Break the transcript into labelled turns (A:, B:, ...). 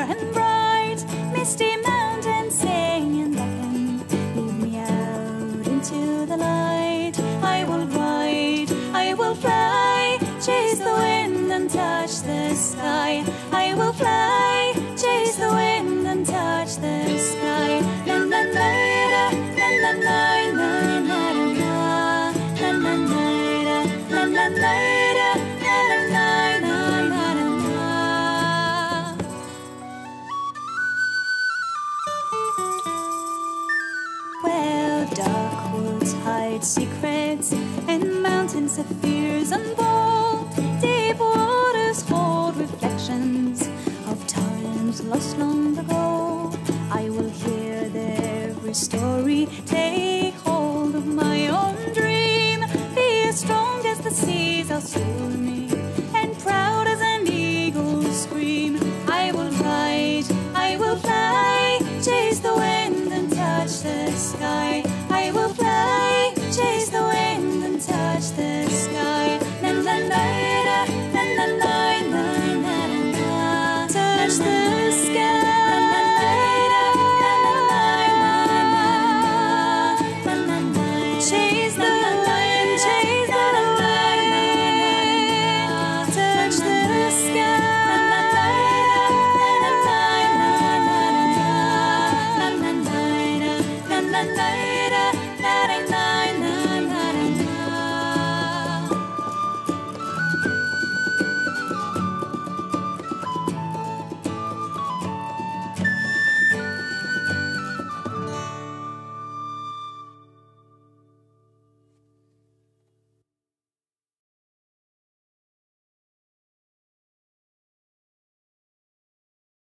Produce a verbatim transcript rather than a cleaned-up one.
A: and bright, misty mountains sing and beckon. Lead me out into the light. I will ride, I will fly, chase the wind and touch the sky. I will fly, chase the wind and touch the sky. La la la la la la la la la la la la la la la la. Well, dark woods hide secrets, and mountains of fears unfold. Deep waters hold reflections of times lost long ago. I will hear their every story. Take